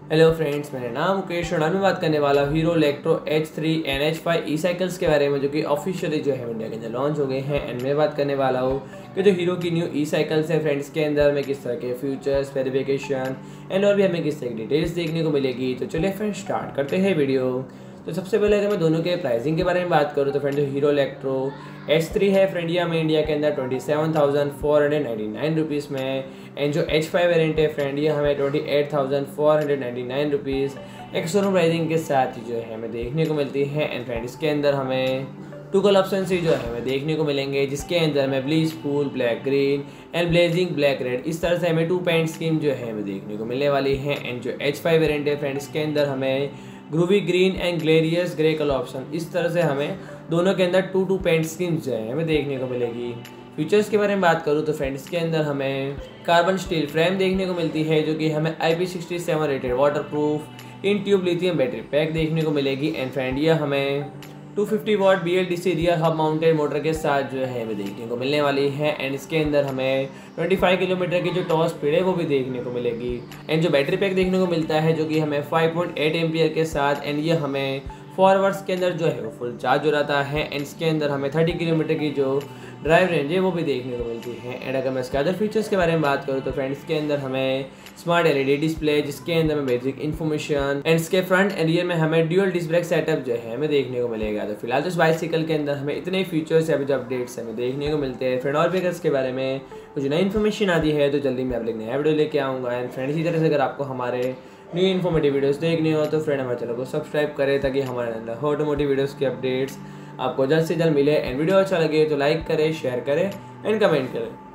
Hello friends, मेरा नाम मुकेश और मैं बात करने वाला हूँ हीरो इलेक्ट्रो H3 NH5 ई साइकिल्स के बारे में, जो कि ऑफिशियली जो है इंडिया के अंदर लॉन्च हो गए हैं। एंड मैं बात करने वाला हूँ कि जो हीरो की न्यू ई साइकिल्स है फ्रेंड्स के अंदर में किस तरह के फीचर्स, स्पेसिफिकेशन एंड और भी हमें किस तरह की डिटेल्स देखने को मिलेगी। तो चलिए फ्रेंड्स स्टार्ट करते हैं वीडियो। तो सबसे पहले अगर मैं दोनों के प्राइसिंग के बारे में बात करूँ तो फ्रेंड जो हीरो इलेक्ट्रो H3 है फ्रेंड ये हमें इंडिया के अंदर 27,499 रुपीज़ में, एंड जो H5 वेरिएंट है फ्रेंड ये हमें 28,499 रुपीज़ एक शोरूम प्राइसिंग के साथ ही जो है हमें देखने को मिलती है। एंड फ्रेंड इसके अंदर हमें टू कलर ऑप्शन ही जो है हमें देखने को मिलेंगे, जिसके अंदर हमें blissful black green and blazing black red इस तरह से हमें 2 पेंट स्कीम जो है हमें देखने को मिलने वाली है। एंड जो H5 वेरिएंट है फ्रेंड इसके अंदर हमें groovy green and glorious grey colour option इस तरह से हमें दोनों के अंदर 2 पेंट स्कीम्स जो है हमें देखने को मिलेगी। फीचर्स के बारे में बात करूँ तो फ्रेंड्स के अंदर हमें कार्बन स्टील फ्रेम देखने को मिलती है, जो कि हमें IP67 rated waterproof in tube lithium battery pack देखने को मिलेगी। एंड फ्रेंड ये हमें 250 watt BLDC rear hub mounted motor के साथ जो है हमें देखने को मिलने वाली है। एंड इसके अंदर हमें 25 किलोमीटर की जो टॉप स्पीड है वो भी देखने को मिलेगी। एंड जो बैटरी पैक देखने को मिलता है जो कि हमें 5.8 एम्पियर के साथ, एंड ये हमें 4 आवर्स के अंदर जो है वो फुल चार्ज हो जाता है। एंड इसके अंदर हमें 30 किलोमीटर की जो ड्राइव रेंज है वो भी देखने को मिलती है। एंड अगर मैं इसके अदर फीचर्स के बारे में बात करूँ तो फ्रेंड्स के अंदर हमें स्मार्ट LED डिस्प्ले, जिसके अंदर में बेसिक इन्फॉर्मेशन एंड इसके फ्रंट एंड रियर में हमें ड्यूअल डिस्क ब्रेक सेटअप जो है हमें देखने को मिलेगा। तो फिलहाल तो इस बाइसिकल के अंदर हमें इतने फीचर्स या जो अपडेट्स हमें देखने को मिलते हैं। फ्रेंड और भी अगर इसके बारे में कुछ नई इन्फॉर्मेशन आती है तो जल्दी मैं आप लोग नया वीडियो लेके आऊँगा। एंड फ्रेंड इसी तरह से अगर आपको हमारे न्यू इन्फॉर्मेटिव वीडियोस देखनी हो तो फ्रेंड हमारे चैनल को सब्सक्राइब करें, ताकि हमारे अंदर ऑटोमोटिव वीडियोस की अपडेट्स आपको जल्द से जल्द मिले। एंड वीडियो अच्छा लगे तो लाइक करें, शेयर करें एंड कमेंट करें।